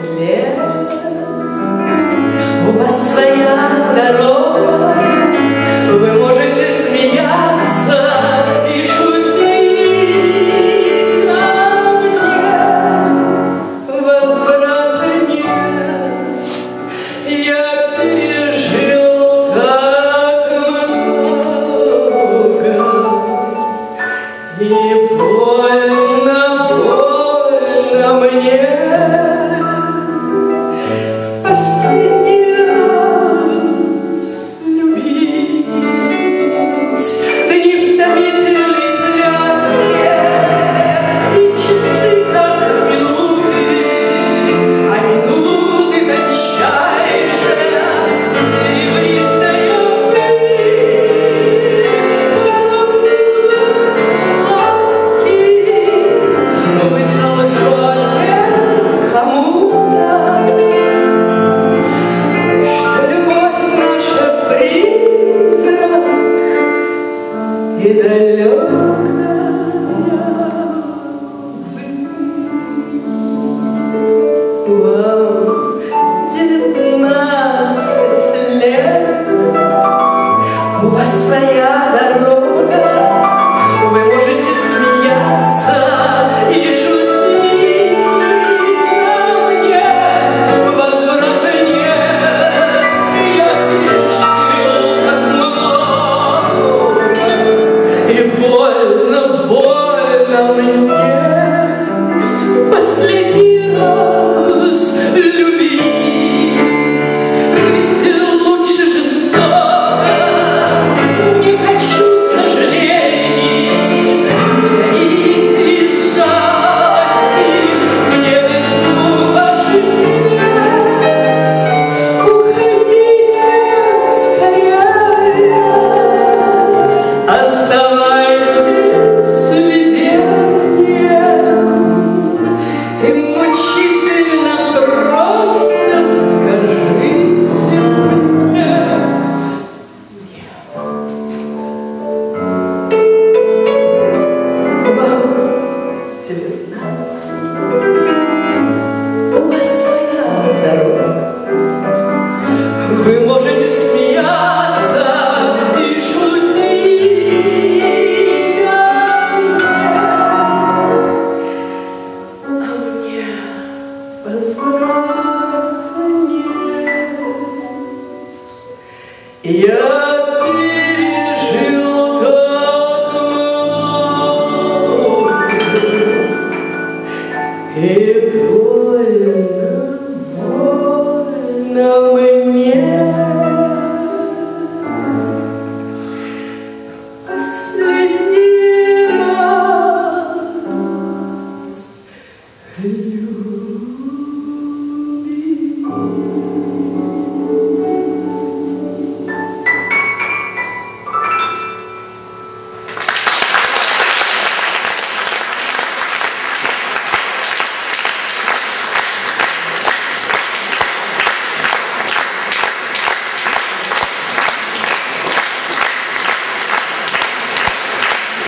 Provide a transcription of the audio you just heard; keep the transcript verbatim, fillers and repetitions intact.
лет. У вас своя дорога, вы можете смеяться и шутить, а мне возврата нет. Я пережил так много, и больно, больно мне. Последний раз любить, да не в томительной пляске, и часы как минуты, а минуты тончайшая серебристая пыль. Позабудутся ласки, вы солжете кому-то, и далекая вам девятнадцать лет, у вас своя дорога, вы можете смеяться и шутить, а мне возврата нет. Я пережил так много, и больно, больно мне последний раз любить, ведь лучше жестоко. Не хочу сожалений, не дарите из жалости мне весну ваших лет. Уходите скорее, оставайтесь видением, и мучительно просто скажите мне нет. Вам девятнадцать, у вас своя дорога, вы можете смеяться и шутить, а мне возврата нет. Я пережил так много, и